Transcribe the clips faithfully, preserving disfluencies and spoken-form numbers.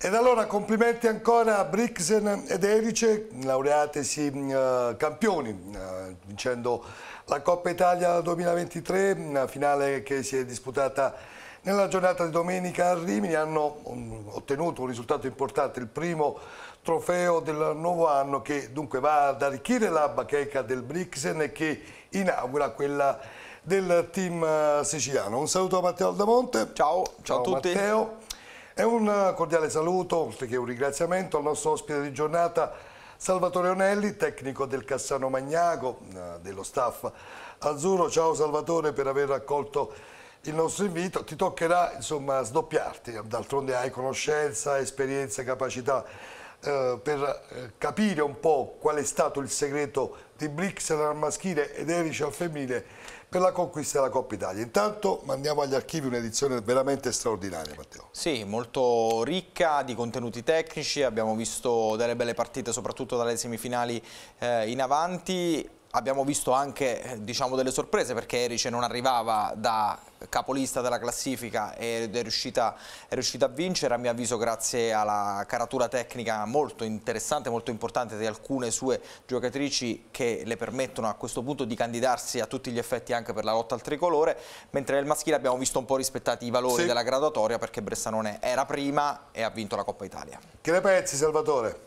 Ed allora complimenti ancora a Brixen ed Erice, laureatesi uh, campioni, uh, vincendo la Coppa Italia duemilaventitré, una finale che si è disputata nella giornata di domenica a Rimini. Hanno um, ottenuto un risultato importante, il primo trofeo del nuovo anno, che dunque va ad arricchire la bacheca del Brixen e che inaugura quella del team uh, siciliano. Un saluto a Matteo Aldamonte. Ciao, ciao, ciao a tutti. Matteo. E un cordiale saluto, oltre che un ringraziamento al nostro ospite di giornata, Salvatore Onelli, tecnico del Cassano Magnago, dello staff azzurro. Ciao Salvatore, per aver accolto il nostro invito. Ti toccherà insomma sdoppiarti, d'altronde hai conoscenza, esperienza, capacità eh, per eh, capire un po' qual è stato il segreto di Brixen al maschile ed Erice al femminile per la conquista della Coppa Italia. Intanto mandiamo agli archivi un'edizione veramente straordinaria, Matteo. Sì, molto ricca di contenuti tecnici, abbiamo visto delle belle partite soprattutto dalle semifinali eh, in avanti. Abbiamo visto anche diciamo, delle sorprese, perché Erice non arrivava da capolista della classifica ed è riuscita, è riuscita a vincere, a mio avviso grazie alla caratura tecnica molto interessante, molto importante di alcune sue giocatrici, che le permettono a questo punto di candidarsi a tutti gli effetti anche per la lotta al tricolore, mentre nel maschile abbiamo visto un po' rispettati i valori sì. della graduatoria, perché Bressanone era prima e ha vinto la Coppa Italia. Che ne pensi, Salvatore?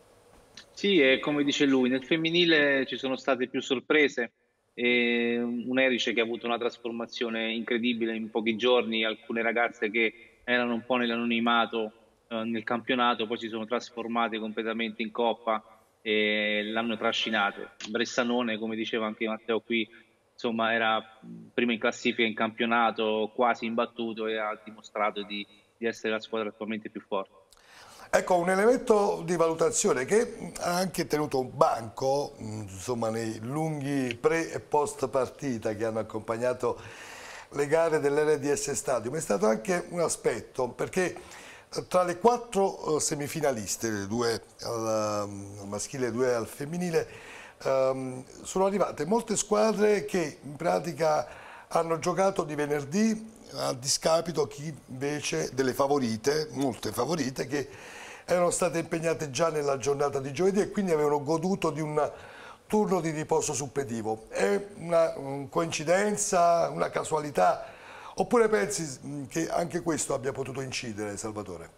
Sì, è come dice lui, nel femminile ci sono state più sorprese, e un Erice che ha avuto una trasformazione incredibile in pochi giorni, alcune ragazze che erano un po' nell'anonimato eh, nel campionato, poi si sono trasformate completamente in Coppa e l'hanno trascinato. Bressanone, come diceva anche Matteo qui, insomma era prima in classifica in campionato, quasi imbattuto, e ha dimostrato di, di essere la squadra attualmente più forte. Ecco, un elemento di valutazione che ha anche tenuto un banco, insomma, nei lunghi pre e post partita che hanno accompagnato le gare dell'R D S Stadium, è stato anche un aspetto, perché tra le quattro semifinaliste, le due al maschile e due al femminile, um, sono arrivate molte squadre che in pratica hanno giocato di venerdì, a discapito chi invece delle favorite, molte favorite, che erano state impegnate già nella giornata di giovedì e quindi avevano goduto di un turno di riposo suppletivo. È una coincidenza, una casualità, oppure pensi che anche questo abbia potuto incidere, Salvatore?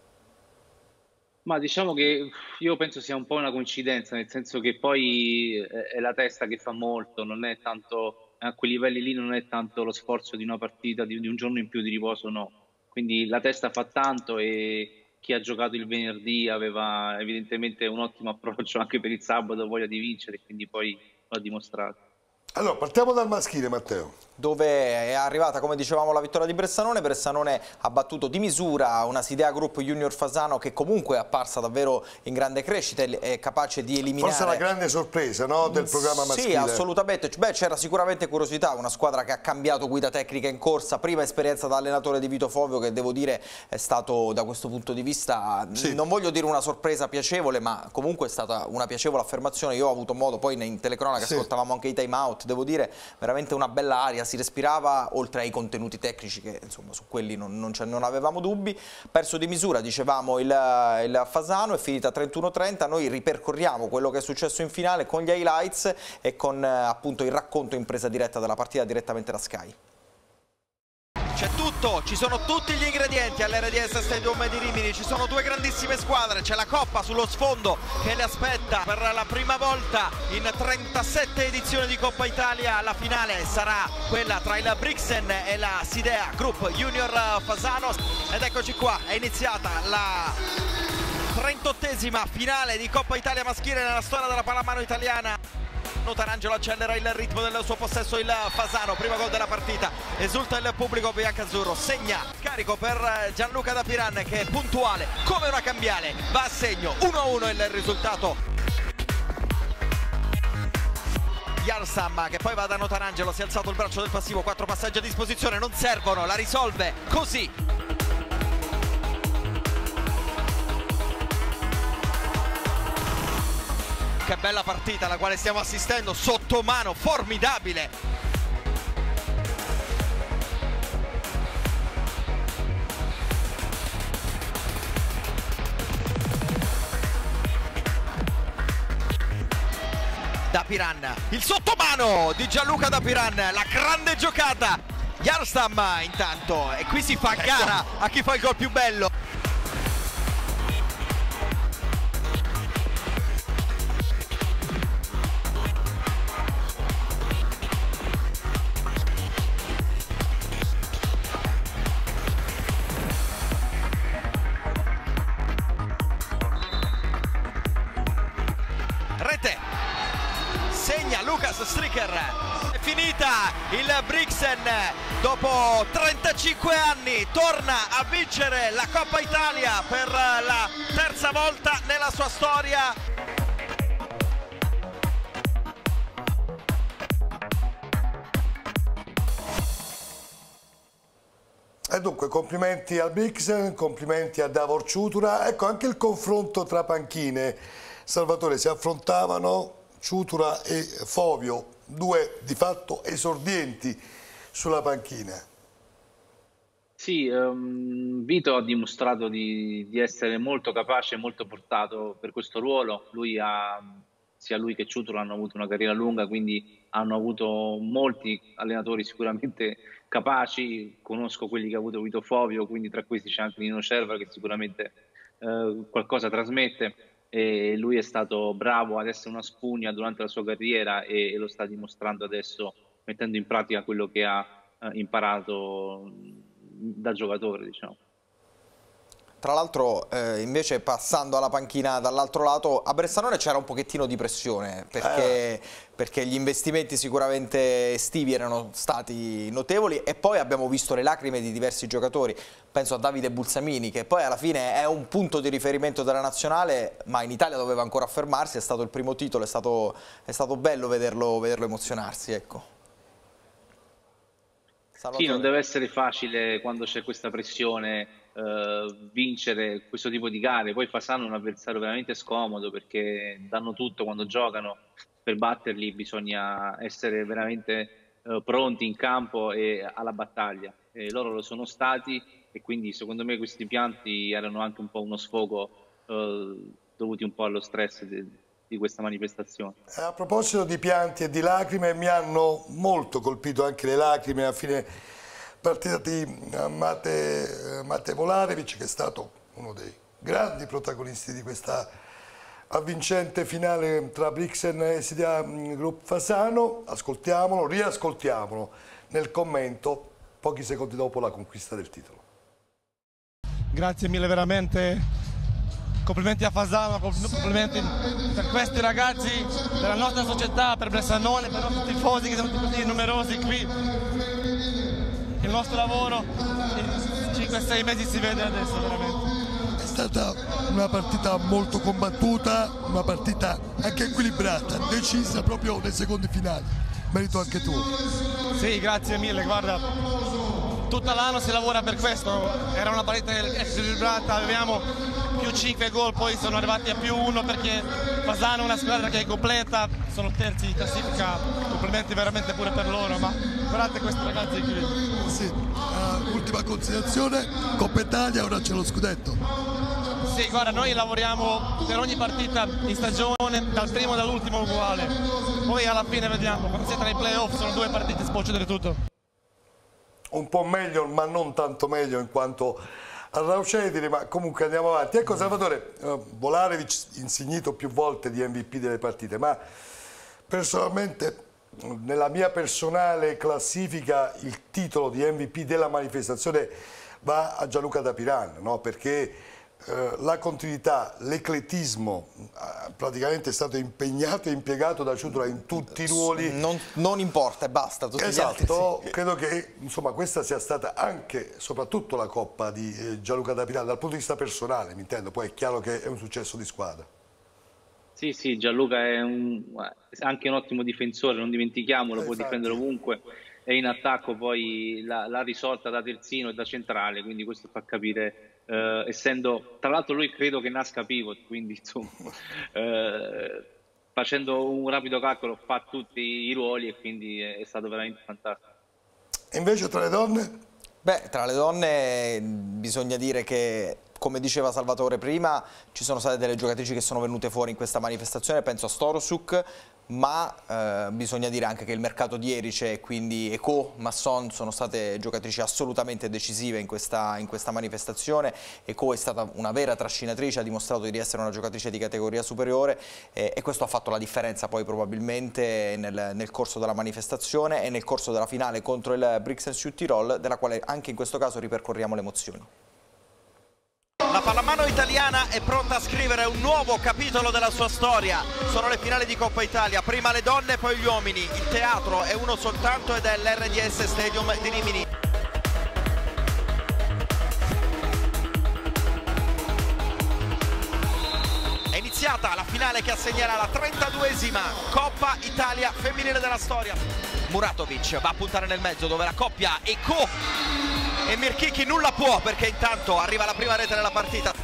Ma diciamo che io penso sia un po' una coincidenza, nel senso che poi è la testa che fa molto, non è tanto, a quei livelli lì non è tanto lo sforzo di una partita, di, di un giorno in più di riposo, no. Quindi la testa fa tanto, e chi ha giocato il venerdì aveva evidentemente un ottimo approccio anche per il sabato, voglia di vincere, quindi poi l'ha dimostrato. Allora, partiamo dal maschile, Matteo. Dove è arrivata, come dicevamo, la vittoria di Bressanone. Bressanone ha battuto di misura una Sidea Group Junior Fasano, che comunque è apparsa davvero in grande crescita, è capace di eliminare... Forse la grande sorpresa, no, del programma maschile. Sì, assolutamente. Beh, c'era sicuramente curiosità, una squadra che ha cambiato guida tecnica in corsa, prima esperienza da allenatore di Vito Fovio, che devo dire è stato da questo punto di vista, sì. non voglio dire una sorpresa piacevole, ma comunque è stata una piacevole affermazione. Io ho avuto modo, poi in telecronaca sì. ascoltavamo anche i time out, devo dire veramente una bella aria, si respirava, oltre ai contenuti tecnici che insomma su quelli non, non, non avevamo dubbi. Perso di misura, dicevamo, il, il Fasano, è finita trentuno a trenta. Noi ripercorriamo quello che è successo in finale con gli highlights e con appunto il racconto in presa diretta della partita direttamente da Sky. C'è tutto, ci sono tutti gli ingredienti all'R D S Stadium di Rimini, ci sono due grandissime squadre, c'è la Coppa sullo sfondo che le aspetta per la prima volta in trentasette edizioni di Coppa Italia. La finale sarà quella tra il Brixen e la Sidea Group Junior Fasano, ed eccoci qua, è iniziata la trentottesima finale di Coppa Italia maschile nella storia della pallamano italiana. Notarangelo accelera il ritmo del suo possesso, il Fasano, primo gol della partita, esulta il pubblico biancazzurro, segna carico per Gianluca Da Piran, che è puntuale come una cambiale, va a segno, uno a uno il risultato. Yarsam che poi va da Notarangelo, si è alzato il braccio del passivo, quattro passaggi a disposizione, non servono, la risolve così. Che bella partita alla quale stiamo assistendo, sotto mano, formidabile. Dapiran, il sottomano di Gianluca Dapiran, la grande giocata. Yarstam intanto, e qui si fa gara a chi fa il gol più bello. Rete, segna Lucas Stricker. È finita, il Brixen dopo trentacinque anni torna a vincere la Coppa Italia per la terza volta nella sua storia. E dunque complimenti al Brixen, complimenti a Davor Ciutura. Ecco anche il confronto tra panchine. Salvatore, si affrontavano Ciutura e Fovio, due di fatto esordienti sulla panchina. Sì, um, Vito ha dimostrato di, di essere molto capace e molto portato per questo ruolo. Lui ha, sia lui che Ciutura hanno avuto una carriera lunga, quindi hanno avuto molti allenatori sicuramente capaci. Conosco quelli che ha avuto Vito Fovio, quindi tra questi c'è anche Nino Cerva che sicuramente eh, qualcosa trasmette. E lui è stato bravo ad essere una spugna durante la sua carriera e, e lo sta dimostrando adesso, mettendo in pratica quello che ha eh, imparato da giocatore, diciamo. Tra l'altro eh, invece passando alla panchina dall'altro lato, a Bressanone c'era un pochettino di pressione perché, eh. perché gli investimenti sicuramente estivi erano stati notevoli e poi abbiamo visto le lacrime di diversi giocatori. Penso a Davide Bulsamini, che poi alla fine è un punto di riferimento della nazionale, ma in Italia doveva ancora affermarsi, è stato il primo titolo, è stato, è stato bello vederlo, vederlo emozionarsi, ecco. Sì, non deve essere facile quando c'è questa pressione Uh, vincere questo tipo di gare. Poi Fasano è un avversario veramente scomodo perché danno tutto quando giocano. Per batterli bisogna essere veramente uh, pronti in campo e alla battaglia, e loro lo sono stati, e quindi secondo me questi pianti erano anche un po' uno sfogo uh, dovuti un po' allo stress di, di questa manifestazione. A proposito di pianti e di lacrime, mi hanno molto colpito anche le lacrime a fine partita di Mate, Mate Volarevic, che è stato uno dei grandi protagonisti di questa avvincente finale tra Brixen e S D A Group Fasano. Ascoltiamolo, riascoltiamolo nel commento pochi secondi dopo la conquista del titolo. Grazie mille veramente, complimenti a Fasano, complimenti per questi ragazzi della nostra società, per Bressanone, per i nostri tifosi che sono così numerosi qui. Il nostro lavoro in cinque sei mesi si vede adesso veramente. È stata una partita molto combattuta, una partita anche equilibrata, decisa proprio nei secondi finali. Merito anche tu. Sì, grazie mille, guarda, tutto l'anno si lavora per questo. Era una partita equilibrata, avevamo più cinque gol, poi sono arrivati a più uno perché Fasano è una squadra che è completa, sono terzi in classifica, complimenti veramente pure per loro, ma guardate questi ragazzi qui. Sì, uh, ultima considerazione, Coppa Italia, ora c'è lo scudetto. Sì, guarda, noi lavoriamo per ogni partita in stagione, dal primo all'ultimo uguale, poi alla fine vediamo, quando si entra nei playoff sono due partite, si può succedere tutto. Un po' meglio, ma non tanto meglio in quanto a Raucedine, ma comunque andiamo avanti. Ecco Salvatore, uh, Volarevic insignito più volte di M V P delle partite, ma personalmente nella mia personale classifica il titolo di M V P della manifestazione va a Gianluca Dapiran, no? Perché eh, la continuità, l'eclettismo eh, praticamente è stato impegnato e impiegato da Ciutura in tutti i ruoli. Non, non importa, basta. Tutti Esatto, gli altri, sì. Credo che insomma, questa sia stata anche, soprattutto la Coppa di eh, Gianluca Dapiran, dal punto di vista personale, mi intendo, poi è chiaro che è un successo di squadra. Sì, sì, Gianluca è un, anche un ottimo difensore, non dimentichiamolo, eh, può infatti. difendere ovunque, e in attacco poi l'ha risolta da terzino e da centrale, quindi questo fa capire, eh, essendo, tra l'altro lui credo che nasca pivot, quindi insomma, eh, facendo un rapido calcolo fa tutti i ruoli e quindi è, è stato veramente fantastico. E invece tra le donne? Beh, tra le donne bisogna dire che come diceva Salvatore prima, ci sono state delle giocatrici che sono venute fuori in questa manifestazione, penso a Storosuk, ma eh, bisogna dire anche che il mercato di Erice e quindi Eko, Masson sono state giocatrici assolutamente decisive in questa, in questa manifestazione. Eko è stata una vera trascinatrice, ha dimostrato di essere una giocatrice di categoria superiore eh, e questo ha fatto la differenza poi probabilmente nel, nel corso della manifestazione e nel corso della finale contro il Brixen Südtirol, della quale anche in questo caso ripercorriamo le emozioni. La pallamano italiana è pronta a scrivere un nuovo capitolo della sua storia. Sono le finali di Coppa Italia, prima le donne poi gli uomini. Il teatro è uno soltanto ed è l'R D S Stadium di Rimini. È iniziata la finale che assegnerà la trentaduesima Coppa Italia femminile della storia. Muratovic va a puntare nel mezzo dove la coppia Eko e Mirkiki nulla può, perché intanto arriva la prima rete nella partita.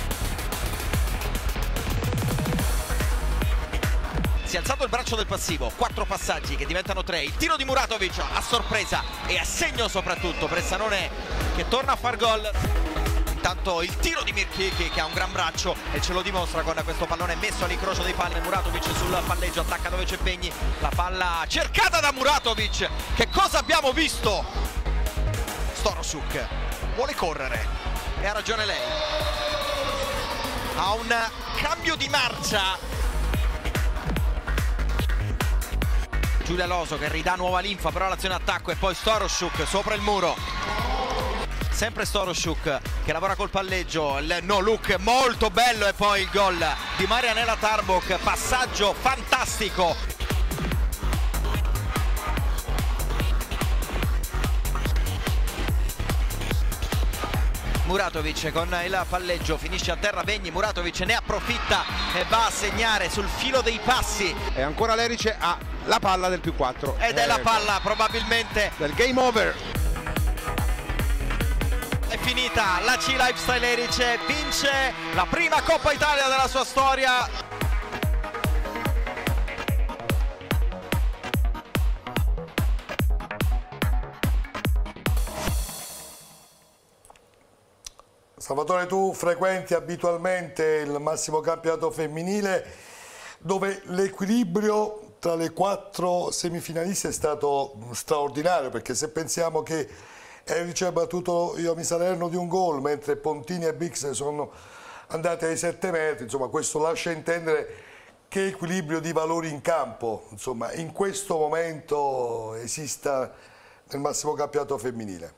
Si è alzato il braccio del passivo, quattro passaggi che diventano tre, il tiro di Muratovic a sorpresa e a segno soprattutto, Bressanone che torna a far gol. Intanto il tiro di Mirkiki che ha un gran braccio e ce lo dimostra con questo pallone messo all'incrocio dei palli. Muratovic sul palleggio, attacca dove c'è Pegni, la palla cercata da Muratovic. Che cosa abbiamo visto? Storosuk vuole correre e ha ragione lei, ha un cambio di marcia. Giulia Loso che ridà nuova linfa, però l'azione attacco e poi Storosuk sopra il muro, sempre Storosuk che lavora col palleggio, il no look molto bello e poi il gol di Marianela Tarbok, passaggio fantastico. Muratovic con il palleggio finisce a terra Begni, Muratovic ne approfitta e va a segnare sul filo dei passi. E ancora l'Erice ha la palla del più quattro. Ed è eh, la palla probabilmente del game over. È finita, la C Lifestyle Erice vince la prima Coppa Italia della sua storia. Salvatore, tu frequenti abitualmente il massimo campionato femminile dove l'equilibrio tra le quattro semifinaliste è stato straordinario, perché se pensiamo che Erice ha battuto Iomi Salerno di un gol mentre Pontini e Bix sono andati ai sette metri, insomma questo lascia intendere che equilibrio di valori in campo insomma in questo momento esista nel massimo campionato femminile.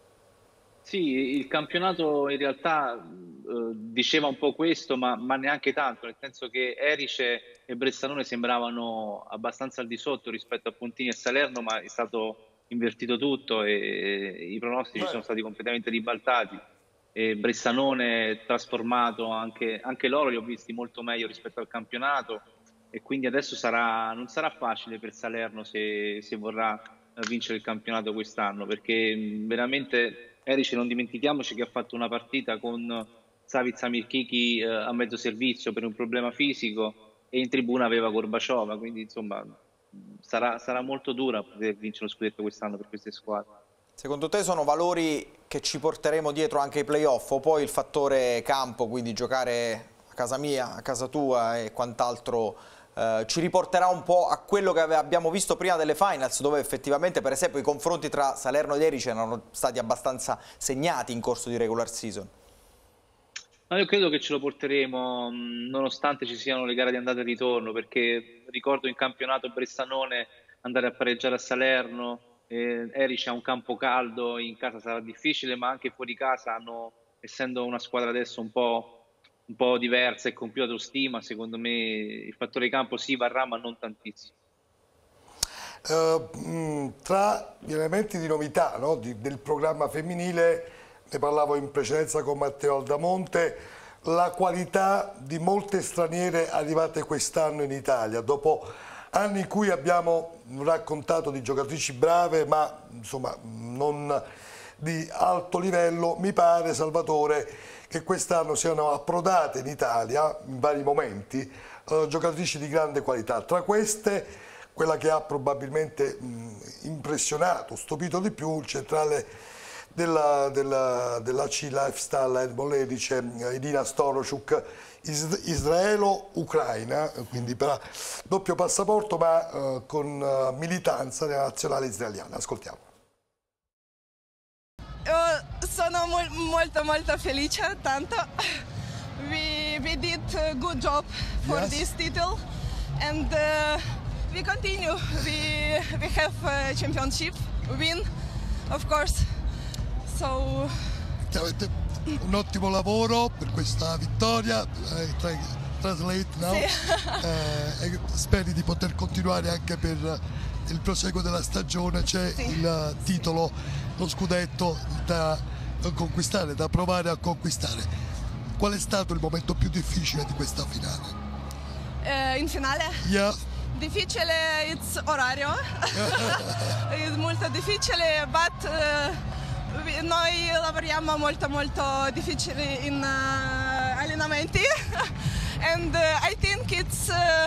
Sì, il campionato in realtà eh, diceva un po' questo, ma, ma neanche tanto, nel senso che Erice e Bressanone sembravano abbastanza al di sotto rispetto a Pontini e Salerno, ma è stato invertito tutto e, e i pronostici Beh. sono stati completamente ribaltati. E Bressanone trasformato, anche, anche loro li ho visti molto meglio rispetto al campionato e quindi adesso sarà, non sarà facile per Salerno se, se vorrà vincere il campionato quest'anno, perché veramente... Erice, non dimentichiamoci che ha fatto una partita con Savica Mirkiki eh, a mezzo servizio per un problema fisico e in tribuna aveva Gorbachova, quindi insomma sarà, sarà molto dura poter vincere lo scudetto quest'anno per queste squadre. Secondo te sono valori che ci porteremo dietro anche ai playoff o poi il fattore campo, quindi giocare a casa mia, a casa tua e quant'altro Uh, ci riporterà un po' a quello che abbiamo visto prima delle finals, dove effettivamente per esempio i confronti tra Salerno ed Erice erano stati abbastanza segnati in corso di regular season? No, io credo che ce lo porteremo nonostante ci siano le gare di andata e ritorno, perché ricordo in campionato Bressanone andare a pareggiare a Salerno, eh, Erice ha un campo caldo, in casa sarà difficile, ma anche fuori casa hanno, essendo una squadra adesso un po' un po' diversa e con più autostima, secondo me il fattore campo sì varrà, ma non tantissimo. Uh, tra gli elementi di novità, no, di, del programma femminile, ne parlavo in precedenza con Matteo Aldamonte, la qualità di molte straniere arrivate quest'anno in Italia, dopo anni in cui abbiamo raccontato di giocatrici brave, ma insomma non di alto livello. Mi pare, Salvatore, che quest'anno siano approdate in Italia, in vari momenti, uh, giocatrici di grande qualità. Tra queste, quella che ha probabilmente mh, impressionato, stupito di più, il centrale della, della, dell'A C Lifestyle and Molledice, Irina Storochuk, is, israelo-ucraina, quindi per doppio passaporto ma uh, con uh, militanza nella nazionale israeliana. Ascoltiamo. Uh, sono mo molto molto felice, tanto. We, we did a good job for yes. this title and uh, we continue. We, we have a championship win, of course. So... Avete un ottimo lavoro per questa vittoria, eh, tra, translate now, sì. eh, e speri di poter continuare anche per il proseguo della stagione. C'è sì. il titolo, lo scudetto da conquistare, da provare a conquistare. Qual è stato il momento più difficile di questa finale? Uh, in finale? Yeah. Difficile, it's orario. È molto difficile, but uh, noi lavoriamo molto molto difficile in uh, allenamenti. And uh, I think it's uh,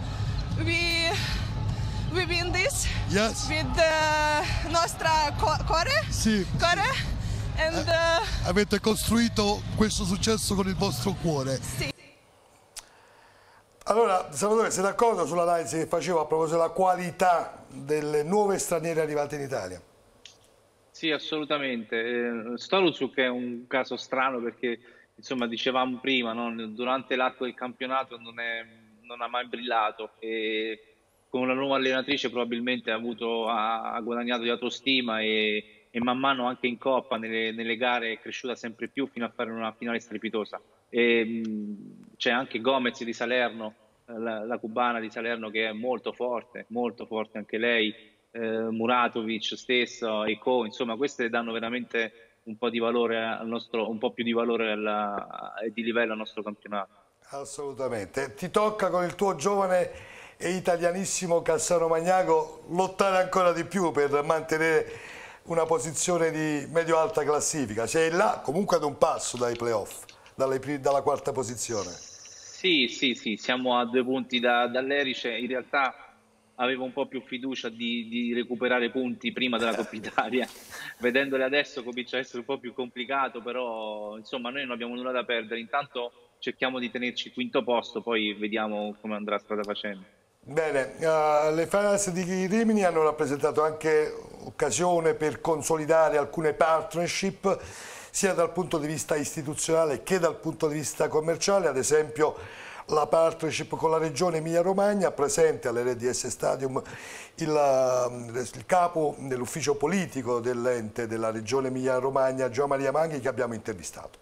we we win this yes. with uh, nostra co core. Sì. Core. And, uh... Avete costruito questo successo con il vostro cuore. Sì. Allora, Salvatore, sei d'accordo sull'analisi che facevo a proposito della qualità delle nuove straniere arrivate in Italia? Sì, assolutamente. Eh, Storochuk è un caso strano perché, insomma, dicevamo prima, no? Durante l'arco del campionato non, è, non ha mai brillato e con una nuova allenatrice probabilmente ha, avuto, ha, ha guadagnato di autostima e e man mano anche in Coppa, nelle, nelle gare, è cresciuta sempre più fino a fare una finale strepitosa. C'è anche Gomez di Salerno, la, la cubana di Salerno, che è molto forte, molto forte anche lei, eh, Muratovic stesso, Eco, insomma queste danno veramente un po' di valore al nostro, un po' più di valore e di livello al nostro campionato. Assolutamente. Ti tocca con il tuo giovane e italianissimo Cassano Magnago lottare ancora di più per mantenere una posizione di medio-alta classifica. Sei là comunque ad un passo dai playoff, dalla quarta posizione. Sì, sì, sì, siamo a due punti da, dall'Erice. In realtà avevo un po' più fiducia di, di recuperare punti prima della Coppa Italia. Vedendole adesso comincia a essere un po' più complicato, però insomma noi non abbiamo nulla da perdere. Intanto cerchiamo di tenerci quinto posto, poi vediamo come andrà strada facendo. Bene, uh, le finals di Rimini hanno rappresentato anche occasione per consolidare alcune partnership sia dal punto di vista istituzionale che dal punto di vista commerciale, ad esempio la partnership con la regione Emilia-Romagna, presente all'R D S Stadium il, il capo dell'ufficio politico dell'ente della regione Emilia-Romagna, Gian Maria Manghi, che abbiamo intervistato.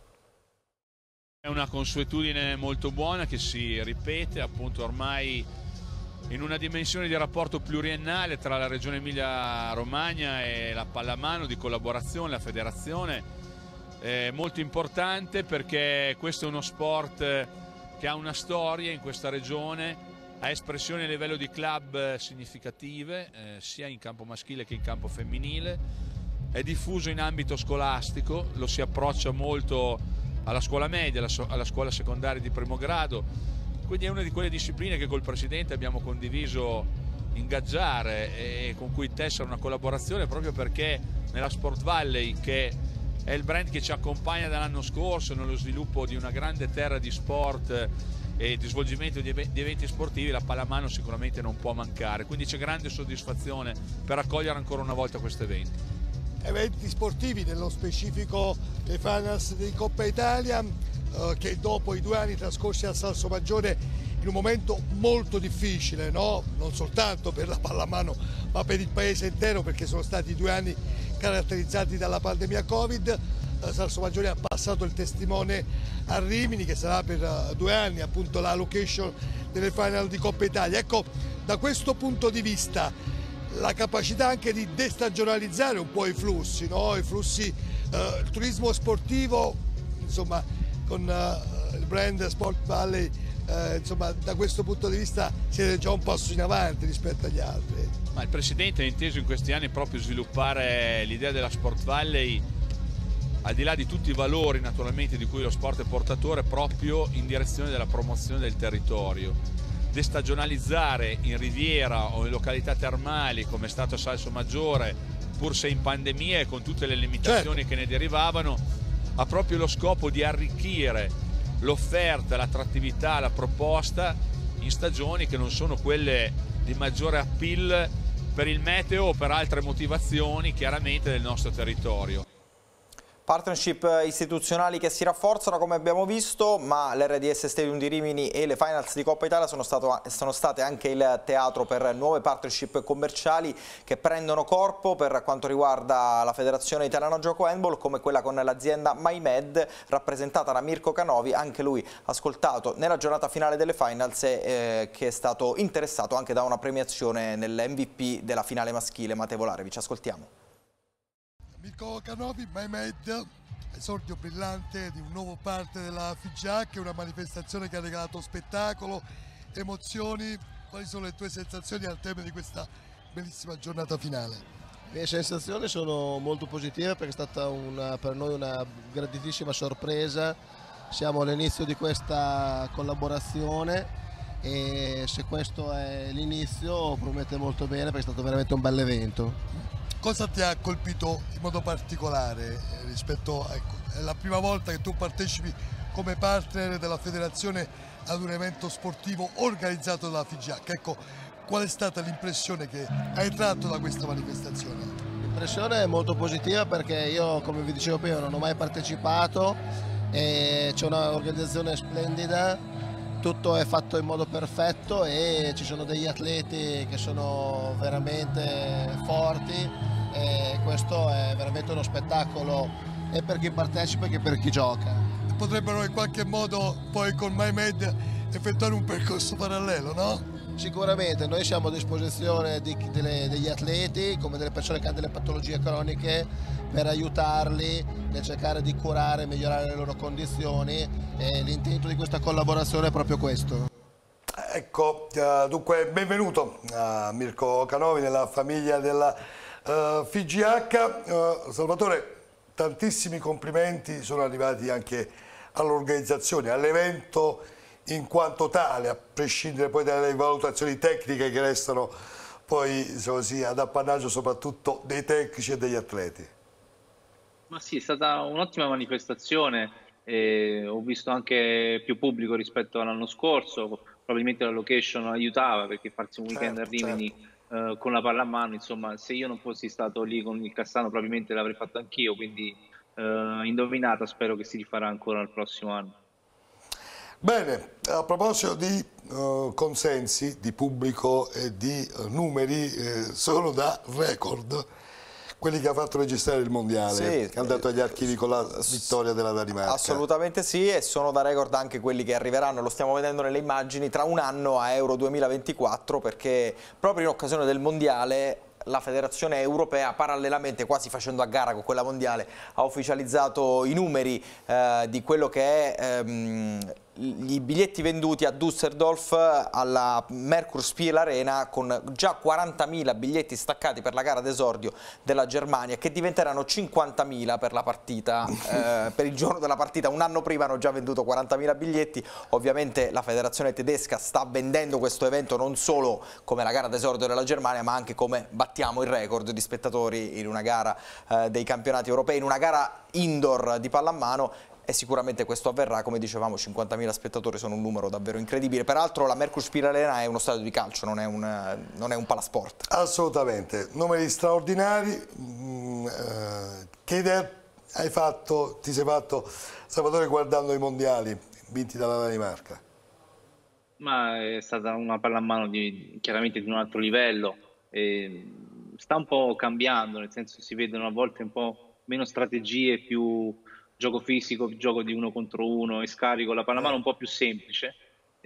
È una consuetudine molto buona che si ripete appunto ormai in una dimensione di rapporto pluriennale tra la regione Emilia-Romagna e la pallamano, di collaborazione, la federazione, è molto importante perché questo è uno sport che ha una storia in questa regione, ha espressioni a livello di club significative, eh, sia in campo maschile che in campo femminile, è diffuso in ambito scolastico, lo si approccia molto alla scuola media, alla, so alla scuola secondaria di primo grado. Quindi è una di quelle discipline che col Presidente abbiamo condiviso ingaggiare e con cui tessere una collaborazione, proprio perché nella Sport Valley, che è il brand che ci accompagna dall'anno scorso nello sviluppo di una grande terra di sport e di svolgimento di, ev di eventi sportivi, la pallamano sicuramente non può mancare. Quindi c'è grande soddisfazione per accogliere ancora una volta questo evento. Eventi sportivi, nello specifico le finals di Coppa Italia, eh, che dopo i due anni trascorsi a Salsomaggiore in un momento molto difficile, no? Non soltanto per la pallamano ma per il paese intero, perché sono stati due anni caratterizzati dalla pandemia Covid. eh, Salsomaggiore ha passato il testimone a Rimini, che sarà per uh, due anni appunto la location delle final di Coppa Italia. Ecco, da questo punto di vista la capacità anche di destagionalizzare un po' i flussi, no? I flussi, eh, il turismo sportivo, insomma, con eh, il brand Sport Valley, eh, insomma, da questo punto di vista siete già un passo in avanti rispetto agli altri. Ma il Presidente ha inteso in questi anni proprio sviluppare l'idea della Sport Valley, al di là di tutti i valori naturalmente di cui lo sport è portatore, proprio in direzione della promozione del territorio. Destagionalizzare in riviera o in località termali, come è stato a Salsomaggiore, pur se in pandemia e con tutte le limitazioni certo. che ne derivavano, ha proprio lo scopo di arricchire l'offerta, l'attrattività, la proposta in stagioni che non sono quelle di maggiore appeal per il meteo o per altre motivazioni chiaramente del nostro territorio. Partnership istituzionali che si rafforzano come abbiamo visto, ma l'R D S Stadium di Rimini e le Finals di Coppa Italia sono, stato, sono state anche il teatro per nuove partnership commerciali che prendono corpo per quanto riguarda la Federazione Italiana Gioco Handball, come quella con l'azienda MyMed rappresentata da Mirko Canovi, anche lui ascoltato nella giornata finale delle Finals e eh, che è stato interessato anche da una premiazione nell'M V P della finale maschile. Matteo Volarevic, ci ascoltiamo. Mirko Canovi, MyMed, esordio brillante di un nuovo parte della F I G A, che è una manifestazione che ha regalato spettacolo, emozioni. Quali sono le tue sensazioni al termine di questa bellissima giornata finale? Le mie sensazioni sono molto positive perché è stata una, per noi una grandissima sorpresa. Siamo all'inizio di questa collaborazione e se questo è l'inizio promette molto bene perché è stato veramente un bel evento. Cosa ti ha colpito in modo particolare rispetto, ecco, è la prima volta che tu partecipi come partner della federazione ad un evento sportivo organizzato dalla F I G A? Ecco, qual è stata l'impressione che hai tratto da questa manifestazione? L'impressione è molto positiva perché io, come vi dicevo prima, non ho mai partecipato e c'è un'organizzazione splendida, tutto è fatto in modo perfetto e ci sono degli atleti che sono veramente forti. E questo è veramente uno spettacolo e per chi partecipa che per chi gioca. Potrebbero in qualche modo poi con MyMed effettuare un percorso parallelo, no? Sicuramente, noi siamo a disposizione di, delle, degli atleti come delle persone che hanno delle patologie croniche per aiutarli nel cercare di curare e migliorare le loro condizioni e l'intento di questa collaborazione è proprio questo. Ecco, dunque benvenuto a Mirko Canovi nella famiglia della Uh, F I G H. uh, Salvatore, tantissimi complimenti sono arrivati anche all'organizzazione, all'evento in quanto tale, a prescindere poi dalle valutazioni tecniche che restano poi così, ad appannaggio soprattutto dei tecnici e degli atleti. Ma sì, è stata un'ottima manifestazione, e ho visto anche più pubblico rispetto all'anno scorso, probabilmente la location aiutava perché farsi un weekend certo, a Rimini certo. Uh, con la pallamano, insomma, se io non fossi stato lì con il Cassano probabilmente l'avrei fatto anch'io, quindi uh, indovinata, spero che si rifarà ancora il prossimo anno. Bene, a proposito di uh, consensi, di pubblico e di uh, numeri, eh, sono da record quelli che ha fatto registrare il mondiale, sì, che hanno dato agli archivi con la vittoria della Danimarca. Assolutamente sì, e sono da record anche quelli che arriveranno, lo stiamo vedendo nelle immagini, tra un anno a Euro duemilaventiquattro, perché proprio in occasione del mondiale la federazione europea, parallelamente, quasi facendo a gara con quella mondiale, ha ufficializzato i numeri eh, di quello che è ehm, i biglietti venduti a Düsseldorf alla Merkur Spiel Arena, con già quarantamila biglietti staccati per la gara d'esordio della Germania, che diventeranno cinquantamila per la partita, eh, per il giorno della partita. Un anno prima hanno già venduto quarantamila biglietti. Ovviamente la federazione tedesca sta vendendo questo evento non solo come la gara d'esordio della Germania, ma anche come battiamo il record di spettatori in una gara eh, dei campionati europei, in una gara indoor di pallamano. E sicuramente questo avverrà, come dicevamo, cinquantamila spettatori sono un numero davvero incredibile. Peraltro la Merkur Spiel Arena è uno stadio di calcio, non è un, non è un palasport. Assolutamente, numeri straordinari. Mm, eh, che idea hai fatto, ti sei fatto, Salvatore, guardando i mondiali vinti dalla Danimarca? Ma è stata una pallamano di, chiaramente di un altro livello. E sta un po' cambiando, nel senso si vedono a volte un po' meno strategie, più gioco fisico, gioco di uno contro uno e scarico, la pallamano un po' più semplice,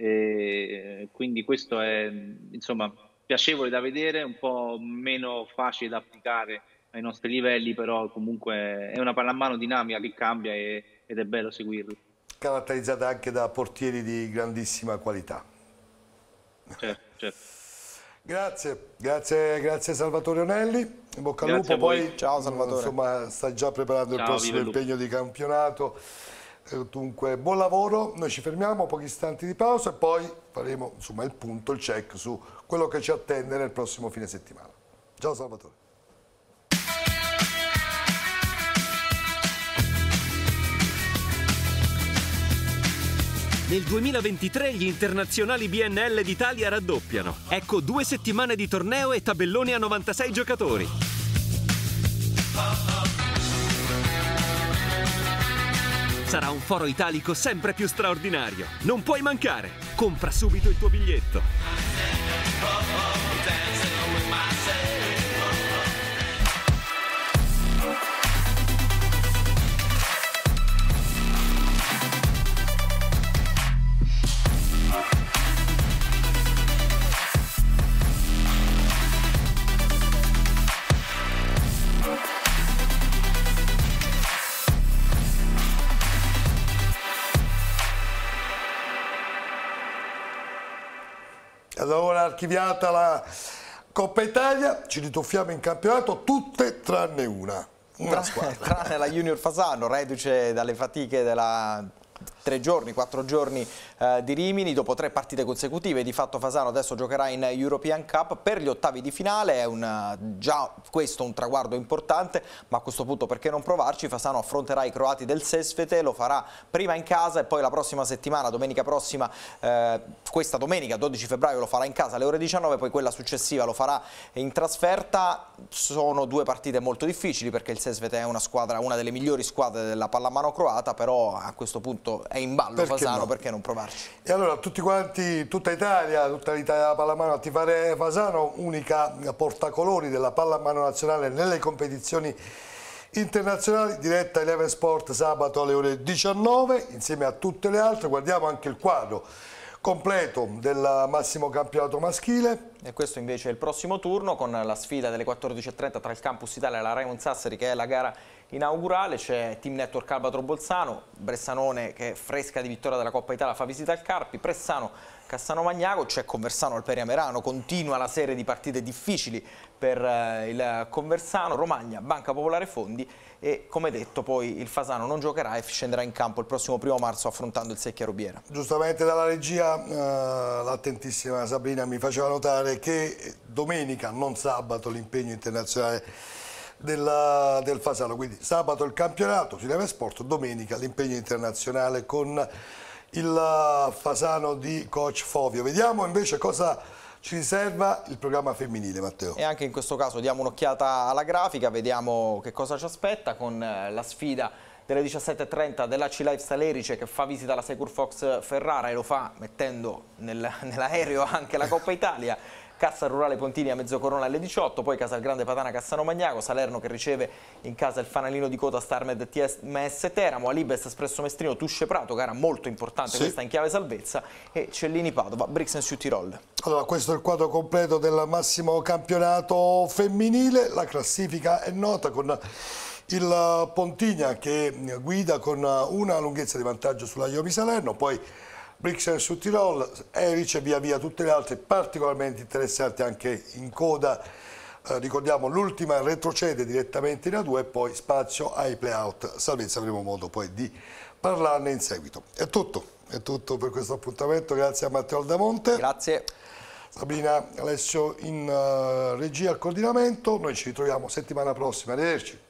e quindi questo è insomma piacevole da vedere, un po' meno facile da applicare ai nostri livelli, però comunque è una pallamano dinamica che cambia e, ed è bello seguirlo. Caratterizzata anche da portieri di grandissima qualità. Certo, certo. Grazie, grazie, grazie Salvatore Onelli, in bocca al lupo. Poi ciao Salvatore. Insomma, stai già preparando ciao, il prossimo impegno di campionato, dunque buon lavoro. Noi ci fermiamo, pochi istanti di pausa e poi faremo insomma il punto, il check su quello che ci attende nel prossimo fine settimana. Ciao Salvatore. Nel duemilaventitré gli internazionali B N L d'Italia raddoppiano. Ecco due settimane di torneo e tabellone a novantasei giocatori. Sarà un foro italico sempre più straordinario. Non puoi mancare. Compra subito il tuo biglietto. Allora, archiviata la Coppa Italia, ci rituffiamo in campionato tutte tranne una, una squadra. Tranne la Junior Fasano, reduce dalle fatiche della tre giorni, quattro giorni eh, di Rimini, dopo tre partite consecutive. Di fatto Fasano adesso giocherà in European Cup per gli ottavi di finale. È un, già questo un traguardo importante, ma a questo punto perché non provarci? Fasano affronterà i croati del Sesvete, lo farà prima in casa e poi la prossima settimana, domenica prossima, eh, questa domenica dodici febbraio lo farà in casa alle ore diciannove, poi quella successiva lo farà in trasferta. Sono due partite molto difficili perché il Sesvete è una squadra, una delle migliori squadre della pallamano croata, però a questo punto è in ballo perché Fasano, no? Perché non provarci? E allora tutti quanti, tutta Italia, tutta l'Italia della pallamano a tifare Fasano, unica portacolori della pallamano nazionale nelle competizioni internazionali, diretta Eleven Sport sabato alle ore diciannove insieme a tutte le altre. Guardiamo anche il quadro completo del massimo campionato maschile. E questo invece è il prossimo turno con la sfida delle quattordici e trenta tra il Campus Italia e la Raimund Sassari, che è la gara inaugurale. C'è Team Network Albatro Bolzano, Bressanone che è fresca di vittoria della Coppa Italia fa visita al Carpi, Pressano Cassano Magnago, c'è Conversano al Periamerano, continua la serie di partite difficili per eh, il Conversano, Romagna, Banca Popolare Fondi e come detto poi il Fasano non giocherà e scenderà in campo il prossimo primo marzo affrontando il Secchia Rubiera. Giustamente dalla regia eh, l'attentissima Sabrina mi faceva notare che domenica, non sabato, l'impegno internazionale Del, del Fasano, quindi sabato il campionato su Eleven Sport, domenica l'impegno internazionale con il Fasano di coach Fovio. Vediamo invece cosa ci riserva il programma femminile, Matteo. E anche in questo caso diamo un'occhiata alla grafica, vediamo che cosa ci aspetta con la sfida delle diciassette e trenta della C Lifestyle Erice che fa visita alla Secur Fox Ferrara e lo fa mettendo nel, nell'aereo anche la Coppa Italia. Cassa Rurale Pontini a Mezzocorona alle diciotto, poi Casalgrande Padana Cassano Magnago, Salerno che riceve in casa il fanalino di coda Starmed T M S Teramo, Alibes Espresso Mestrino Tusce Prato, gara molto importante, sì, questa in chiave salvezza, e Cellini Padova, Brixen Südtirol. Allora, questo è il quadro completo del massimo campionato femminile. La classifica è nota con il Pontigna che guida con una lunghezza di vantaggio sulla Iomi Salerno, poi Brixen su Tirol, Erice, via via tutte le altre particolarmente interessanti anche in coda. Eh, ricordiamo l'ultima retrocede direttamente in A due e poi spazio ai playout salvezza, avremo modo poi di parlarne in seguito. È tutto, è tutto per questo appuntamento, grazie a Matteo Aldamonte. Grazie. Sabrina Alessio in uh, regia al coordinamento, noi ci ritroviamo settimana prossima, arrivederci.